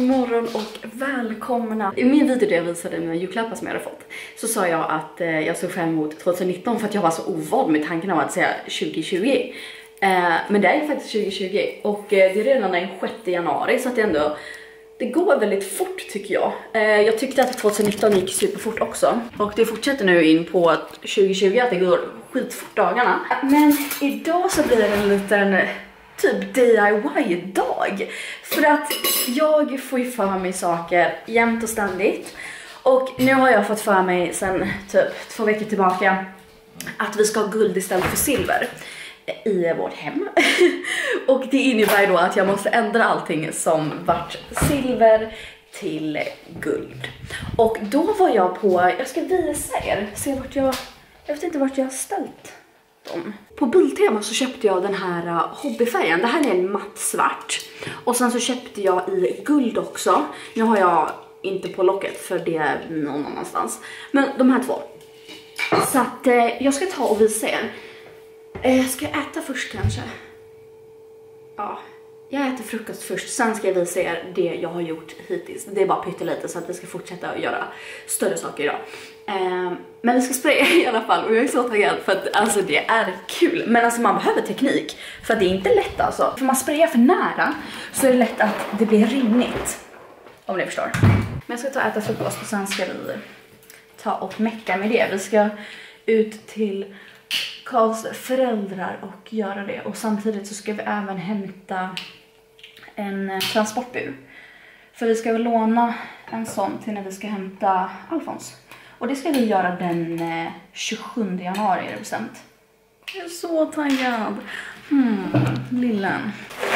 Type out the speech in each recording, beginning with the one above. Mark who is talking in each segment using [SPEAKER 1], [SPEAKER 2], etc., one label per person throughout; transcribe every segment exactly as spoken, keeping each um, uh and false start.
[SPEAKER 1] God morgon och välkomna. I min video där jag visade mina julklappar som jag hade fått så sa jag att eh, jag såg fram emot tjugonitton för att jag var så ovan med tanken av att säga tjugo tjugo. Eh, men det är faktiskt tjugo tjugo och eh, det är redan den sjätte januari så att det ändå det går väldigt fort tycker jag. Eh, jag tyckte att tjugonitton gick superfort också och det fortsätter nu in på tjugo tjugo att det går skitfort dagarna. Men idag så blir det en liten typ D I Y-dag. För att jag får ju för mig saker jämt och ständigt. Och nu har jag fått för mig sen typ två veckor tillbaka att vi ska ha guld istället för silver i vårt hem. Och det innebär då att jag måste ändra allting som vart silver till guld. Och då var jag på, jag ska visa er, se vart jag, jag vet inte vart jag har ställt. På Biltema så köpte jag den här uh, hobbyfärgen. Det här är en matt svart. Och sen så köpte jag i guld också. Nu har jag inte på locket för det är någon annanstans. Men de här två. Så att uh, jag ska ta och visa er. uh, Ska jag äta först kanske? Ja, jag äter frukost först. Sen ska jag visa er det jag har gjort hittills. Det är bara pyttelite så att vi ska fortsätta att göra större saker idag. Um, men vi ska spraya i alla fall och jag är så taggad för att alltså det är kul. Men alltså man behöver teknik för att det är inte lätt alltså. För man sprayar för nära så är det lätt att det blir rinnigt. Om ni förstår. Men jag ska ta och äta frukost och sen ska vi ta och mecka med det. Vi ska ut till Karls föräldrar och göra det. Och samtidigt så ska vi även hämta en transportbur. För vi ska väl låna en sån till när vi ska hämta Alfons. Och det ska vi göra den tjugosjunde januari är det bestämt. Jag är så taggad. Hmm, lillen.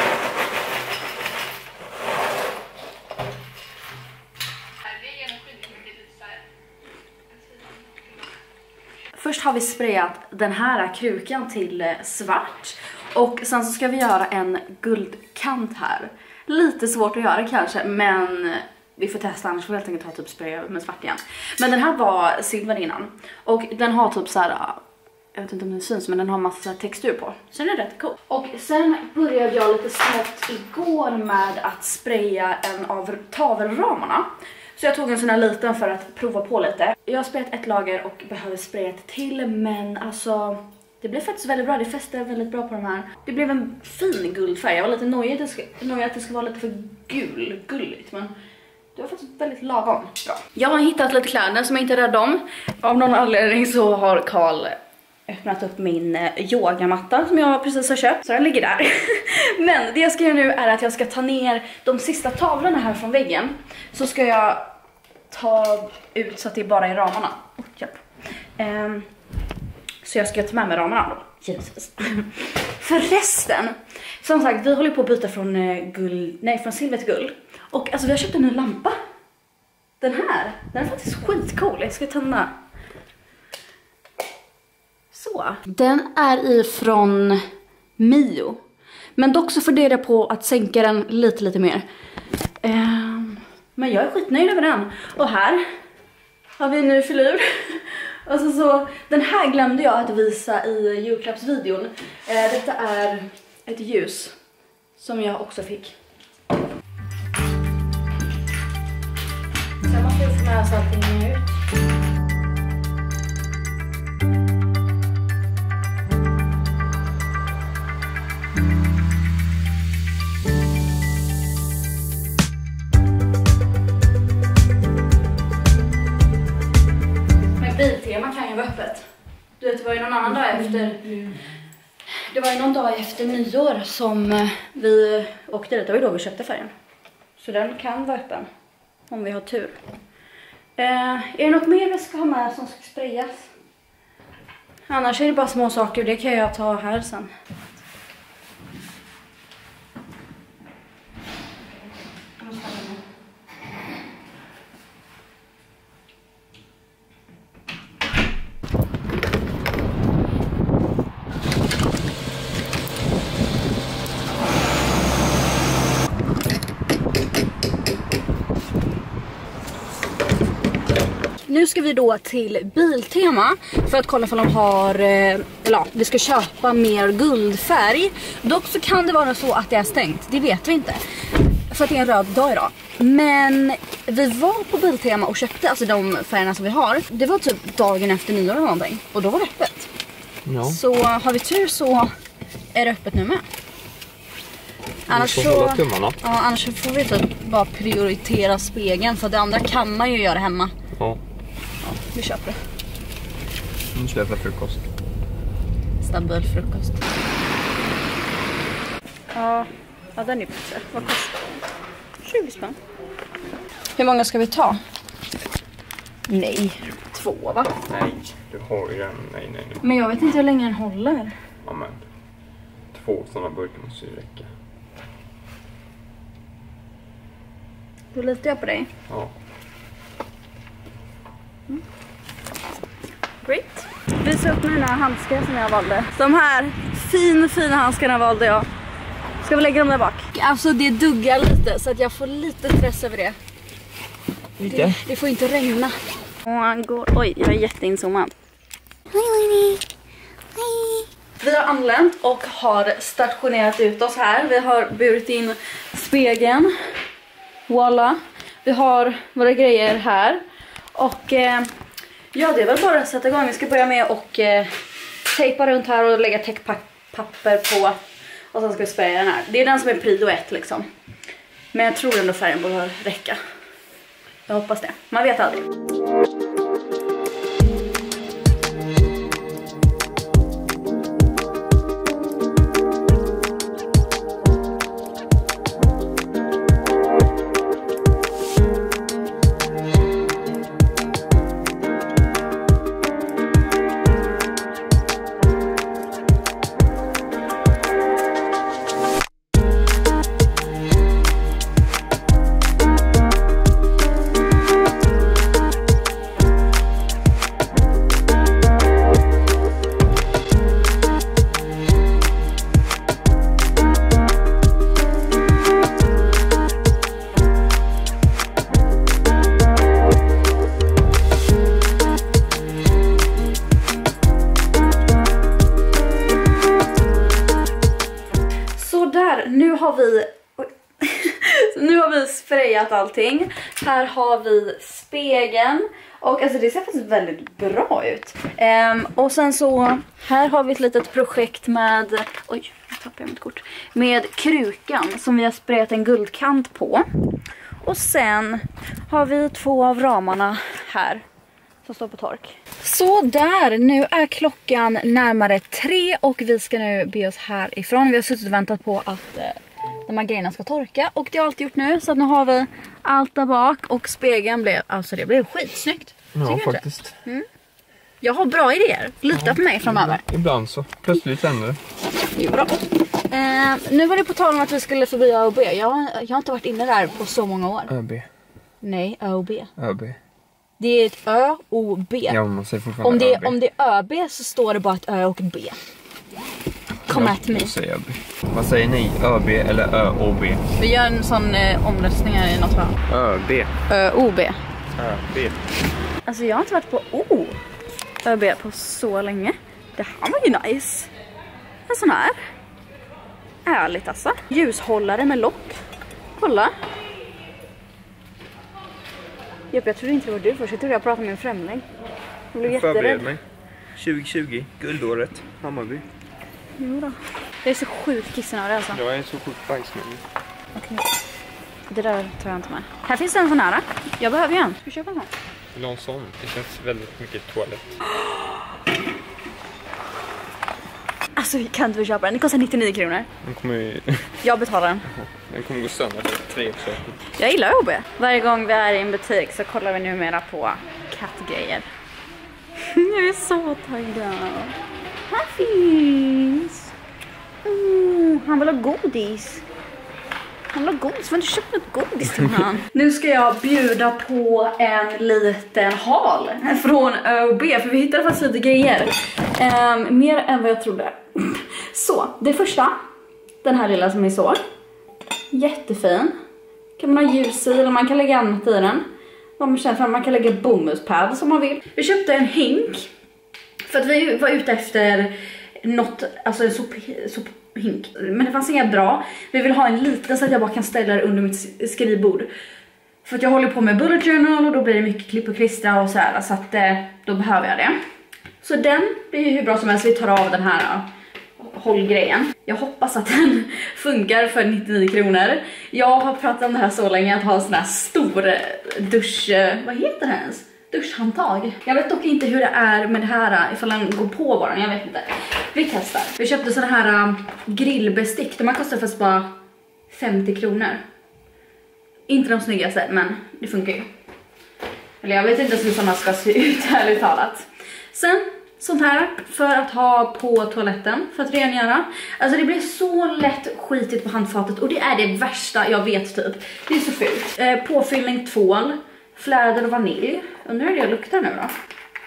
[SPEAKER 1] Först har vi sprayat den här krukan till svart. Och sen så ska vi göra en guldkant här. Lite svårt att göra kanske, men vi får testa, annars får vi helt enkelt ta typ spray med svart igen. Men den här var silver innan. Och den har typ så här, jag vet inte om det syns, men den har massa textur på. Så den är rätt cool. Och sen började jag lite smått igår med att spraya en av tavelramarna. Så jag tog en sån här liten för att prova på lite. Jag har sprayat ett lager och behöver spraya ett till, men alltså det blev faktiskt väldigt bra, det fäste väldigt bra på de här. Det blev en fin guldfärg, jag var lite nöjd att, nöjd att det ska vara lite för gul, gulligt, men det var faktiskt väldigt lagom bra. Jag har hittat lite kläder som jag inte är rädd om. Av någon anledning så har Karl öppnat upp min yogamatta som jag precis har köpt. Så den ligger där. Men det jag ska göra nu är att jag ska ta ner de sista tavlorna här från väggen. Så ska jag ta ut så att det är bara i ramarna. Oh, hjälp. Um, så jag ska ta med mig ramarna då. Givetvis. Förresten, som sagt, vi håller på att byta från guld, nej, från silver till guld. Och alltså vi har köpt en ny lampa. Den här, den är faktiskt skitcool. Jag ska tända. Så. Den är ifrån Mio. Men dock så funderar jag på att sänka den lite lite mer. Um, men jag är skitnöjd över den. Och här har vi en ny filur. Alltså så, den här glömde jag att visa i julklappsvideon. Uh, detta är ett ljus som jag också fick. Sen måste jag få med oss allting ut. Men Biltema kan ju vara öppet. Du vet, det var ju någon annan dag efter... Det var ju någon dag efter nyår som vi åkte dit. Det var ju då vi köpte färgen. Så den kan vara öppen. Om vi har tur. Eh, är det något mer vi ska ha med som ska sprayas? Annars är det bara små saker. Det kan jag ta här sen. Nu ska vi då till Biltema för att kolla om de har, eller ja, vi ska köpa mer guldfärg. Dock så kan det vara så att det är stängt, det vet vi inte. För att det är en röd dag idag. Men vi var på Biltema och köpte alltså de färgerna som vi har. Det var typ dagen efter nyår eller någonting. Och då var det öppet.
[SPEAKER 2] Ja.
[SPEAKER 1] Så har vi tur så är det öppet nu med. Annars så, ja, annars får vi typ bara prioritera spegeln. För det andra kan man ju göra hemma.
[SPEAKER 2] Ja.
[SPEAKER 1] Ja, vi köper det.
[SPEAKER 2] Nu ska jag äta frukost.
[SPEAKER 1] Stabil frukost. Ja, ja den är bättre. Vad kostar den? tjugo spänn. Hur många ska vi ta? Nej, två va?
[SPEAKER 2] Nej, du har ju en. Nej, nej, nej.
[SPEAKER 1] Men jag vet inte hur länge den håller.
[SPEAKER 2] Ja, men två sådana burkar måste ju räcka.
[SPEAKER 1] Då litar jag på dig.
[SPEAKER 2] Ja.
[SPEAKER 1] Mm. Great. Visa upp mina handskar som jag valde. De här fin, fina handskarna valde jag. Ska vi lägga dem där bak? Alltså det duggar lite så att jag får lite stress över det.
[SPEAKER 2] Lite?
[SPEAKER 1] Det, det får inte regna. Och han går... Oj, jag är jätteinzoomad. Hej Lenny. Hej. Vi har anlänt och har stationerat ut oss här. Vi har burit in spegeln. Voila. Vi har våra grejer här. Och eh, ja, det är väl bara att sätta igång. Vi ska börja med och eh, tejpa runt här och lägga täckpapper på. Och sen ska vi spraya den här. Det är den som är prio ett liksom. Men jag tror ändå färgen borde räcka. Jag hoppas det. Man vet aldrig. Nu har vi nu har vi sprayat allting. Här har vi spegeln. Och alltså det ser faktiskt väldigt bra ut. Um, och sen så här har vi ett litet projekt med oj, jag tappade mitt kort. Med krukan som vi har sprayat en guldkant på. Och sen har vi två av ramarna här som står på tork. Så där, nu är klockan närmare tre och vi ska nu be oss härifrån. Vi har suttit och väntat på att eh, de här grejerna ska torka och det har allt gjort nu. Så att nu har vi allt där bak och spegeln blev, alltså det blev skitsnyggt.
[SPEAKER 2] Ja, faktiskt.
[SPEAKER 1] Mm. Jag har bra idéer, lita ja, på mig framöver.
[SPEAKER 2] Ibland så, plötsligt händer det.
[SPEAKER 1] Det är bra. Eh, nu var det på tal om att vi skulle förbi Ö och B. Jag, jag har inte varit inne där på så många år.
[SPEAKER 2] Ö B.
[SPEAKER 1] Nej, Ö och B.
[SPEAKER 2] Ö B.
[SPEAKER 1] Det är ett Ö och B.
[SPEAKER 2] Ja, man säger fortfarande
[SPEAKER 1] om, det,
[SPEAKER 2] Ö B.
[SPEAKER 1] om det är Ö B så står det bara ett Ö och B. Kom
[SPEAKER 2] ja,
[SPEAKER 1] at me.
[SPEAKER 2] Säger Ö B. Vad säger ni? Ö B eller Ö och B?
[SPEAKER 1] Vi gör en sån eh, omröstning här i något va?
[SPEAKER 2] Ö B.
[SPEAKER 1] Ö O B.
[SPEAKER 2] Ö B.
[SPEAKER 1] Alltså jag har inte varit på O. Ö B på så länge. Det här var ju nice. En sån här. Ärligt alltså. Ljushållare med lock. Kolla. Jepp, jag trodde inte det var du först. Jag trodde jag pratade med en främling. Jag blev jätterädd.
[SPEAKER 2] mig. tjugo tjugo, guldåret, Hammarby.
[SPEAKER 1] Jo då. Jag är så sjukt kissnödig alltså.
[SPEAKER 2] Jag är så sjukt bajsnödig.
[SPEAKER 1] Okej. Det där tar jag inte med. Här finns det en sån här. Jag behöver ju en. Ska vi köpa en sån?
[SPEAKER 2] Vill du ha en sån? Det känns väldigt mycket toalett.
[SPEAKER 1] Alltså vi kan inte köpa den. Den kostar nittionio kronor.
[SPEAKER 2] Den kommer ju...
[SPEAKER 1] Jag betalar den.
[SPEAKER 2] Den kommer gå sönder för tre försök.
[SPEAKER 1] Jag gillar O B. Varje gång vi är i en butik så kollar vi numera på kattgrejer. Jag är så taggad. Här finns. Mm, han vill ha godis. Han vill ha godis. Får inte köpa något godis till han. Nu ska jag bjuda på en liten hal från Ö och B. För vi hittade faktiskt lite grejer. Um, mer än vad jag trodde. Så, det första. Den här lilla som ni såg. Jättefin. Kan man ha ljus i eller man kan lägga annat i den. Vad man känner för man kan lägga bomullspad som man vill. Vi köpte en hink. För att vi var ute efter något, alltså en sop, sophink. Men det fanns inga bra. Vi vill ha en liten så att jag bara kan ställa det under mitt skrivbord. För att jag håller på med bullet journal och då blir det mycket klipp och klistra och så här, så att eh, då behöver jag det. Så den blir ju hur bra som helst. Vi tar av den här uh, hållgrejen. Jag hoppas att den funkar för nittionio kronor. Jag har pratat om det här så länge, att ha en sån här stor dusch... Vad heter det ens? Duschhandtag. Jag vet dock inte hur det är med det här, ifall den går på bara, jag vet inte. Vi testar. Vi köpte såna här uh, grillbestick. De här kostar fast bara femtio kronor. Inte de snyggaste, men det funkar ju. Eller jag vet inte hur sådana ska se ut, ärligt talat. Sen, sånt här för att ha på toaletten, för att rengöra. Alltså det blir så lätt skitigt på handfatet och det är det värsta jag vet typ. Det är så fult. Eh, påfyllning tvål, fläder och vanilj. Undrar hur det luktar nu då?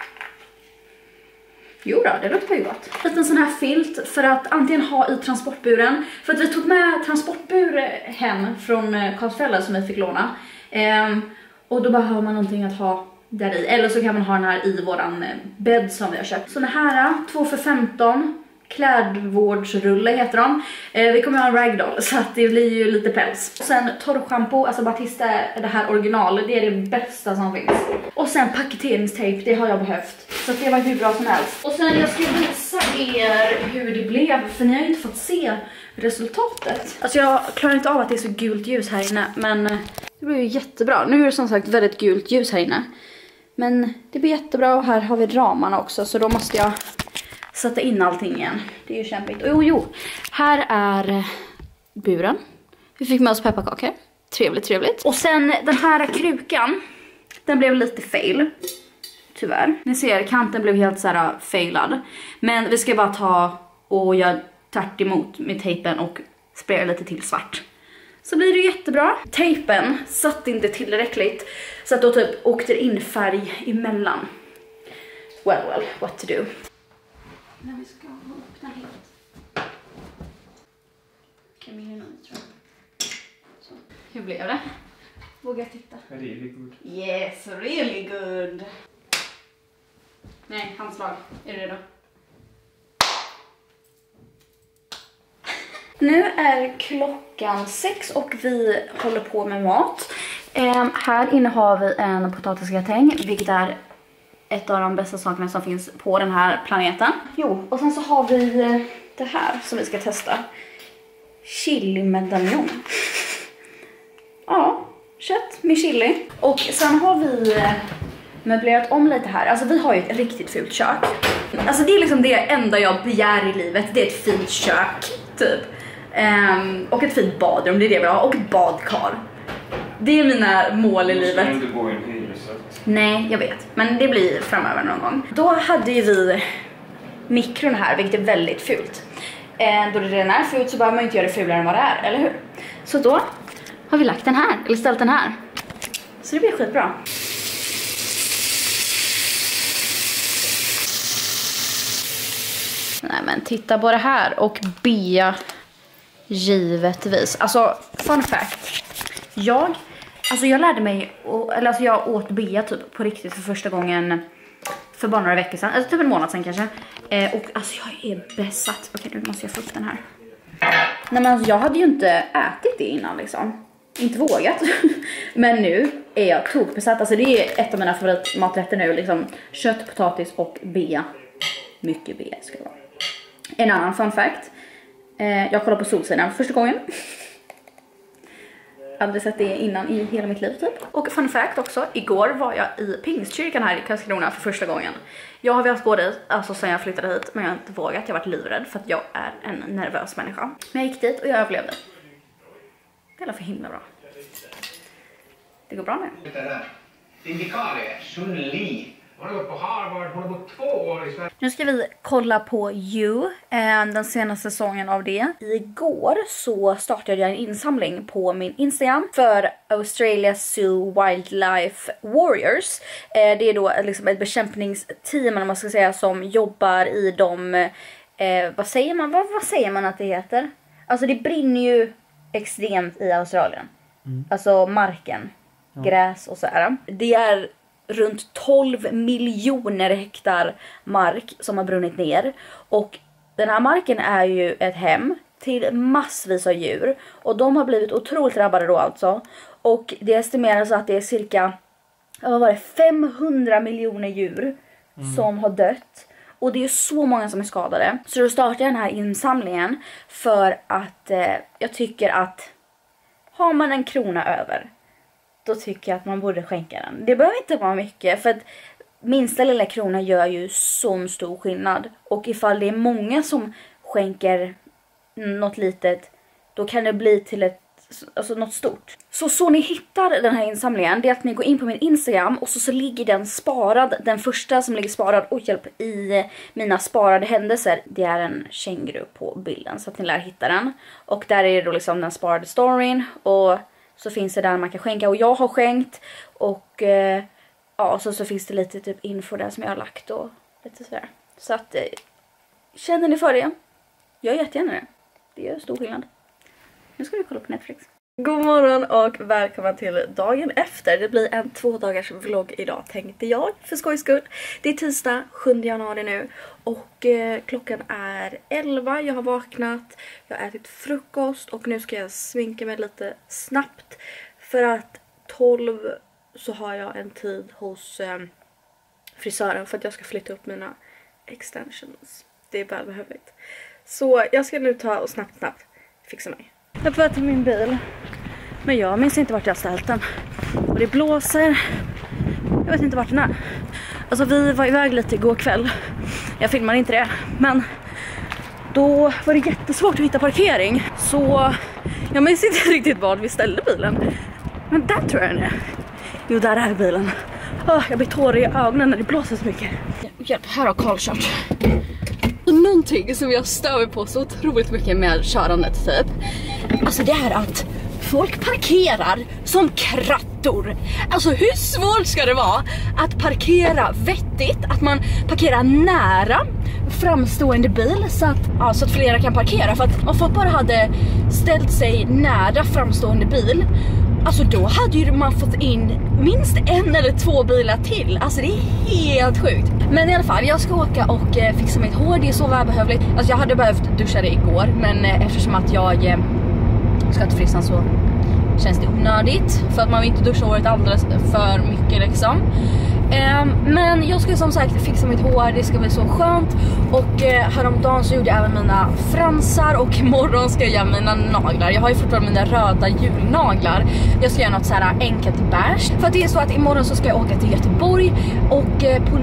[SPEAKER 1] Jo då, det luktar ju gott. En sån här filt för att antingen ha i transportburen. För att vi tog med transportbur hem från Karlsfälla som vi fick låna. Ehm, och då behöver man någonting att ha där i. Eller så kan man ha den här i våran bädd som vi har köpt. Såna här, två för femton. Klädvårdsrulle heter de. Eh, vi kommer ha en ragdoll så att det blir ju lite päls. Sen torrschampo, alltså Batista, det här original, det är det bästa som finns. Och sen paketeringstejp, det har jag behövt. Så att det var hur bra som helst. Och sen jag ska visa er hur det blev, för ni har ju inte fått se resultatet. Alltså jag klarar inte av att det är så gult ljus här inne, men det blir ju jättebra. Nu är det som sagt väldigt gult ljus här inne. Men det blir jättebra och här har vi ramarna också, så då måste jag sätta in allting igen. Det är ju kämpigt. Jo, jo. Här är buren. Vi fick med oss pepparkakor. Trevligt, trevligt. Och sen den här krukan. Den blev lite fail. Tyvärr. Ni ser, kanten blev helt så här failad. Men vi ska bara ta och göra tvärt emot med tejpen och spraya lite till svart. Så blir det jättebra. Tejpen satt inte tillräckligt. Så att då typ åkte in färg emellan. Well, well, what to do. När vi ska öppna helt. Kan vi nu, tror jag. Så. Hur blev det? Våga titta.
[SPEAKER 2] Really good.
[SPEAKER 1] Yes, really good. Nej, handslag. Är du redo? Nu är klockan sex och vi håller på med mat. Eh, här inne har vi en potatisgratäng, vilket är ett av de bästa sakerna som finns på den här planeten. Jo, och sen så har vi det här som vi ska testa. Chili medaljon. Ja, kött med chili. Och sen har vi möblerat om lite här. Alltså vi har ju ett riktigt fult kök. Alltså det är liksom det enda jag begär i livet. Det är ett fint kök, typ. Um, och ett fint badrum, det är det vi har. Och ett badkar. Det är mina mål i livet.
[SPEAKER 2] Du ska inte bo i en hyresrätt.
[SPEAKER 1] Nej, jag vet. Men det blir framöver någon gång. Då hade ju vi mikron här, vilket är väldigt fult. Eh, då det redan är fult så behöver man inte göra det fulare än vad det är, eller hur? Så då har vi lagt den här, eller ställt den här. Så det blir skitbra. Nej men titta på det här och Bea givetvis. Alltså, fun fact. Jag, alltså jag lärde mig, eller alltså jag åt Bea typ på riktigt för första gången för bara några veckor sedan. Alltså typ en månad sedan kanske. Eh, och alltså jag är besatt. Okej, nu måste jag få upp den här. Nej men alltså, jag hade ju inte ätit det innan liksom. Inte vågat. Men nu är jag tokbesatt. Alltså det är ett av mina favoritmaträtter nu. Liksom kött, potatis och Bea. Mycket Bea ska det vara. En annan fun fact. Eh, jag kollade på Solsidan för första gången. Aldrig sett det innan i hela mitt liv typ. Och fun fact också, igår var jag i Pingstkyrkan här i Karlskrona för första gången. Jag har velat gå dit, alltså sen jag flyttade hit, men jag har inte vågat. Jag har varit livrädd för att jag är en nervös människa. Men jag gick dit och jag överlevde. Det är för himla bra. Det går bra nu.
[SPEAKER 3] Din vikarie, Sun Li. Hon har gått på Harvard, hon har gått två år i Sverige.
[SPEAKER 1] Nu ska vi kolla på You, den senaste säsongen av det. Igår så startade jag en insamling på min Instagram för Australia Zoo Wildlife Warriors. Det är då liksom ett bekämpningsteam, om man ska säga, som jobbar i de, eh, vad säger man, vad, vad säger man att det heter? Alltså det brinner ju extremt i Australien. Mm. Alltså marken, ja. Gräs och så här. Det är runt tolv miljoner hektar mark som har brunnit ner. Och den här marken är ju ett hem till massvis av djur. Och de har blivit otroligt drabbade då alltså.
[SPEAKER 4] Och det estimeras att det är cirka vad var det, femhundra miljoner djur mm. som har dött. Och det är så många som är skadade. Så då startar jag den här insamlingen för att eh, jag tycker att har man en krona över, då tycker jag att man borde skänka den. Det behöver inte vara mycket, för att minsta lilla krona gör ju sån stor skillnad. Och ifall det är många som skänker något litet, då kan det bli till ett, alltså något stort. Så så ni hittar den här insamlingen, det är att ni går in på min Instagram och så, så ligger den sparad, den första som ligger sparad, och hjälp, i mina sparade händelser. Det är en känguru på bilden så att ni lär hitta den. Och där är det då liksom den sparade storyn, och så finns det där man kan skänka, och jag har skänkt, och eh, ja, så, så finns det lite typ info där som jag har lagt och lite sådär. Så att eh, känner ni för det? Jag är jättegärna det. Det gör stor skillnad. Nu ska vi kolla på Netflix. God morgon och välkommen till dagen efter. Det blir en två dagars vlogg idag, tänkte jag, för skojs skull. Det är tisdag, sjunde januari nu. Och eh, klockan är elva, jag har vaknat, jag har ätit frukost och nu ska jag sminka mig lite snabbt. För att tolv så har jag en tid hos eh, frisören för att jag ska flytta upp mina extensions. Det är välbehövligt. Så jag ska nu ta och snabbt snabbt fixa mig. Jag får till min bil, men jag minns inte vart jag har ställt den. Och det blåser. Jag vet inte vart den är. Alltså vi var iväg lite igår kväll. Jag filmade inte det, men då var det jättesvårt att hitta parkering. Så jag minns inte riktigt var vi ställde bilen. Men där tror jag den är. Jo, där är bilen. Oh, jag blir tårig i ögonen när det blåser så mycket. Hjälp, här har Carl kört. Någonting som jag stör på så otroligt mycket med körandet typ, alltså det är att folk parkerar som krattor. Alltså hur svårt ska det vara att parkera vettigt, att man parkerar nära framstående bil så att, ja, så att flera kan parkera. För att om folk bara hade ställt sig nära framstående bil, alltså då hade ju man fått in minst en eller två bilar till. Alltså det är helt sjukt. Men i alla fall, jag ska åka och eh, fixa mitt hår. Det är så välbehövligt. Alltså jag hade behövt duscha det igår, men eh, eftersom att jag eh, ska till frissan så känns det onödigt. För att man vill inte duscha håret alldeles för mycket liksom. Eh, men jag ska som sagt fixa mitt hår. Det ska bli så skönt. Och eh, häromdagen så gjorde jag även mina fransar. Och imorgon ska jag göra mina naglar. Jag har ju fortfarande mina röda julnaglar. Jag ska göra något så här enkelt beige. För att det är så att imorgon så ska jag åka till Göteborg. Och eh, på...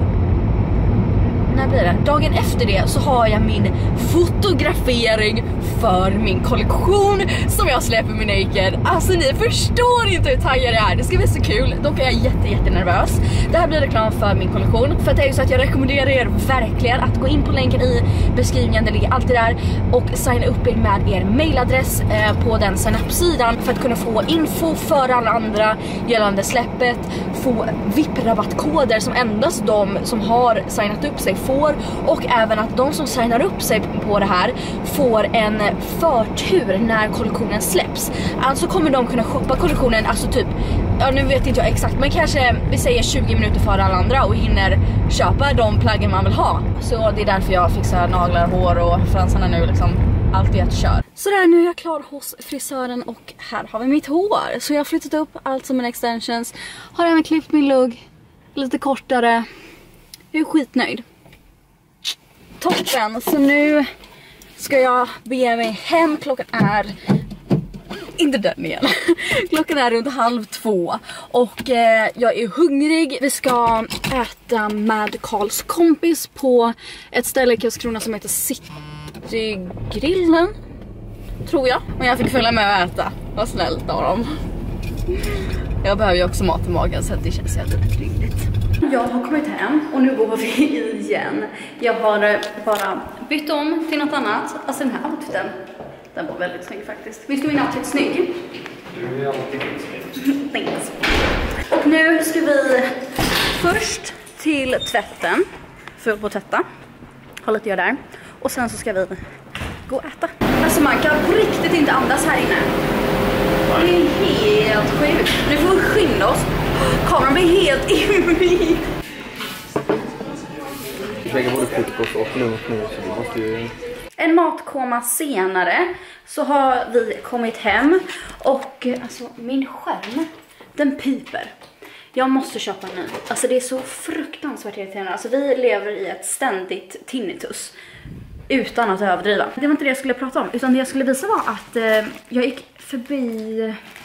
[SPEAKER 4] när blir det? Dagen efter det så har jag min fotografering för min kollektion som jag släpper med Naked. Alltså ni förstår inte hur taggad jag är. Det ska bli så kul. Dock är jag jätte, jätte nervös. Det här blir reklam för min kollektion. För att det är ju så att jag rekommenderar er verkligen att gå in på länken i beskrivningen. Det ligger alltid där. Och signa upp er med er mailadress eh, på den sign-up-sidan för att kunna få info för alla andra gällande släppet. Få V I P-rabattkoder som endast de som har signat upp sig får, och även att de som signar upp sig på det här får en förtur när kollektionen släpps. Alltså kommer de kunna shoppa kollektionen, alltså typ, ja nu vet inte jag exakt, men kanske vi säger tjugo minuter före alla andra och hinner köpa de plaggen man vill ha. Så det är därför jag fixar naglar, hår och fransarna nu liksom. Allt är att köra. Så där, nu är jag klar hos frisören och här har vi mitt hår. Så jag har flyttat upp allt som en extensions. Har även klippt min lugg lite kortare. Jag är skitnöjd. Toppen, så nu ska jag bege mig hem. Klockan är inte den igen. Klockan är runt halv två. Och eh, jag är hungrig. Vi ska äta med Karls kompis på ett ställe i Karlskrona som heter Citygrillen, tror jag. Men jag fick följa med och äta. Vad snällt av dem. Jag behöver ju också mat i magen så det känns helt rimligt. Jag har kommit hem och nu går vi igen. Jag har bara bytt om till något annat. Alltså den här outfiten, den var väldigt snygg faktiskt. Visst är min outfit snygg?
[SPEAKER 2] Du är alltid snygg.
[SPEAKER 4] Thanks. Och nu ska vi först till tvätten för att tvätta. Ha lite gör där. Och sen så ska vi gå och äta. Alltså man kan på riktigt inte andas här inne. Det är helt sjukt. Nu får vi skynda oss. Kameran blir helt invig.
[SPEAKER 2] Vi lägger både frukost och lunch nu så vi måste ju
[SPEAKER 4] En matkoma senare så har vi kommit hem och alltså min skärm, den piper. Jag måste köpa en ny. Alltså det är så fruktansvärt irriterande. Alltså vi lever i ett ständigt tinnitus. Utan att överdriva. Det var inte det jag skulle prata om. Utan det jag skulle visa var att eh, jag gick förbi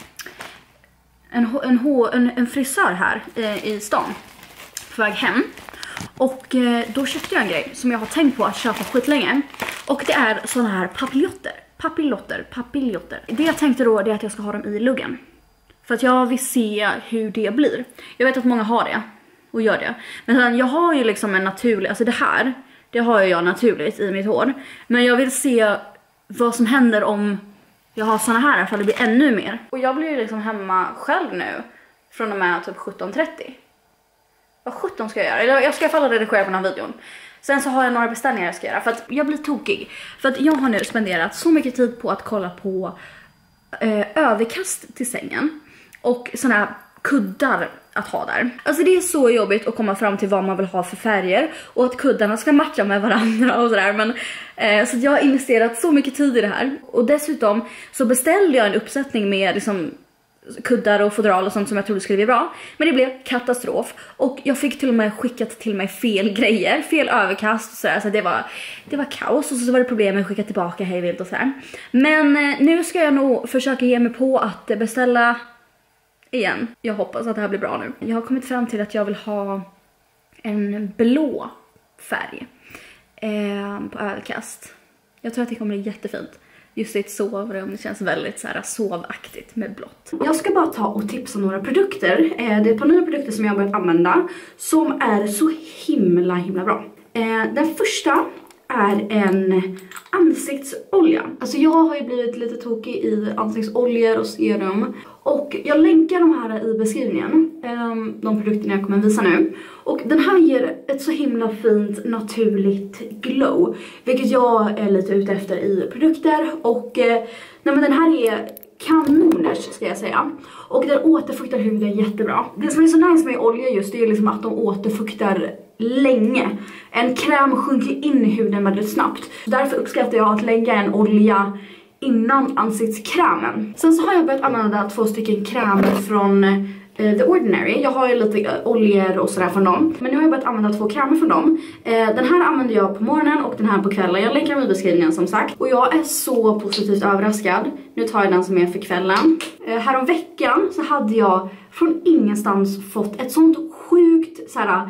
[SPEAKER 4] en, en, en, en frisör här eh, i stan. På väg hem. Och eh, då köpte jag en grej som jag har tänkt på att köpa skitlänge. Och det är såna här papiljotter. Papiljotter, papiljotter. Det jag tänkte då är att jag ska ha dem i luggen. För att jag vill se hur det blir. Jag vet att många har det och gör det. Men sen, jag har ju liksom en naturlig, alltså det här, det har jag naturligt i mitt hår. Men jag vill se vad som händer om jag har såna här, för det blir ännu mer. Och jag blir ju liksom hemma själv nu från och med typ sjutton trettio. Vad sjutton ska jag göra? Eller jag ska i alla fall redigera på den här videon. Sen så har jag några beställningar jag ska göra. För att jag blir tokig. För att jag har nu spenderat så mycket tid på att kolla på eh, överkast till sängen. Och såna här kuddar att ha där. Alltså det är så jobbigt att komma fram till vad man vill ha för färger. Och att kuddarna ska matcha med varandra och sådär. Men eh, så jag har investerat så mycket tid i det här. Och dessutom så beställde jag en uppsättning med liksom kuddar och fodral och sånt som jag trodde skulle bli bra. Men det blev katastrof. Och jag fick till och med skickat till mig fel grejer. Fel överkast och sådär. Så det var, det var kaos. Och så var det problem med att skicka tillbaka hejvilt och sådär. Men eh, nu ska jag nog försöka ge mig på att beställa igen. Jag hoppas att det här blir bra nu. Jag har kommit fram till att jag vill ha en blå färg eh, på överkast. Jag tror att det kommer bli jättefint. Just i ett sovrum, det känns väldigt så här sovaktigt med blått. Jag ska bara ta och tipsa några produkter. Eh, det är ett par nya produkter som jag har börjat använda som är så himla himla bra. Eh, den första är en ansiktsolja. Alltså jag har ju blivit lite tokig i ansiktsoljor och serum. Och jag länkar de här i beskrivningen. De produkterna jag kommer visa nu. Och den här ger ett så himla fint naturligt glow. Vilket jag är lite ute efter i produkter. Och nej men den här är kanoners ska jag säga. Och den återfuktar huden jättebra. Det som är så nice med olja just det är liksom att de återfuktar länge. En kräm sjunker in i huden väldigt snabbt. Därför uppskattar jag att lägga en olja innan ansiktskrämen. Sen så har jag börjat använda två stycken krämer från uh, The Ordinary. Jag har ju lite uh, oljor och sådär från dem. Men nu har jag börjat använda två krämer från dem. Uh, den här använder jag på morgonen och den här på kvällen. Jag länkar i beskrivningen som sagt. Och jag är så positivt överraskad. Nu tar jag den som är för kvällen. Uh, här om veckan så hade jag från ingenstans fått ett sånt sjukt såhär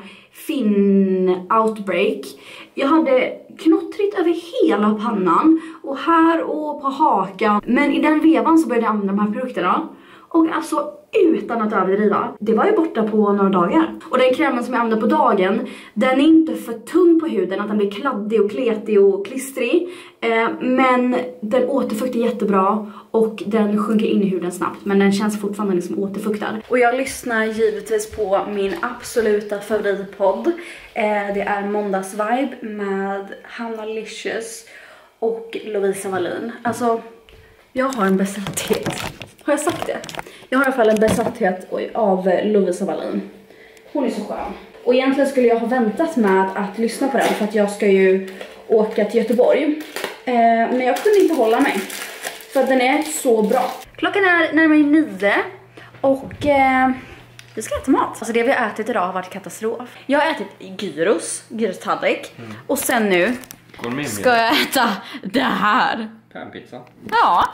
[SPEAKER 4] fin outbreak. Jag hade knottrigt över hela pannan och här och på hakan. Men i den vevan så började jag använda de här produkterna. Och alltså utan att överdriva, det var ju borta på några dagar. Och den krämen som jag använder på dagen, den är inte för tung på huden att den blir kladdig och kletig och klistrig. Eh, men den återfuktar jättebra och den sjunker in i huden snabbt. Men den känns fortfarande liksom återfuktad. Och jag lyssnar givetvis på min absoluta favoritpodd. Eh, det är Måndagsvibe med Hanna Licious och Lovisa Wallin. Alltså, jag har en besatthet. Har jag sagt det? Jag har i alla fall en besatthet av Lovisa Wallin. Hon är så skön. Och egentligen skulle jag ha väntat med att lyssna på den för att jag ska ju åka till Göteborg. Eh, men jag kunde inte hålla mig. För att den är så bra. Klockan är närmare nio och eh, vi ska äta mat. Alltså det vi har ätit idag har varit katastrof. Jag har ätit gyros, gyrostallrik. Mm. Och sen nu ska jag äta det här.
[SPEAKER 2] Pannpizza.
[SPEAKER 4] Ja.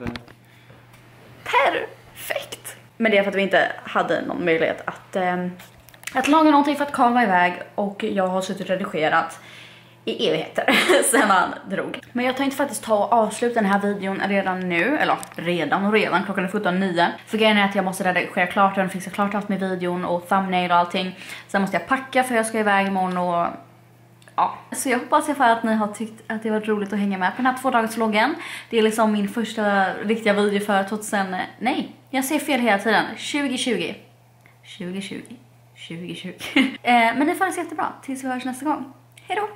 [SPEAKER 4] Perfekt. Men det är för att vi inte hade någon möjlighet att, eh, att laga någonting för att Karl var iväg. Och jag har suttit och redigerat i evigheter sen han drog. Men jag tänkte faktiskt ta och avsluta den här videon redan nu. Eller redan och redan, klockan är sjutton nio. För grejen är att jag måste redigera klart den, fixa klart allt med videon och thumbnail och allting. Sen måste jag packa för jag ska iväg imorgon och... Ja, så jag hoppas i alla fall att ni har tyckt att det var roligt att hänga med på den här två dagars vloggen. Det är liksom min första riktiga video för tvåtusen... Nej, jag säger fel hela tiden. tjugo tjugo. tjugo tjugo. tjugo tjugo. eh, men det får jättebra. Tills vi hörs nästa gång. Hej då!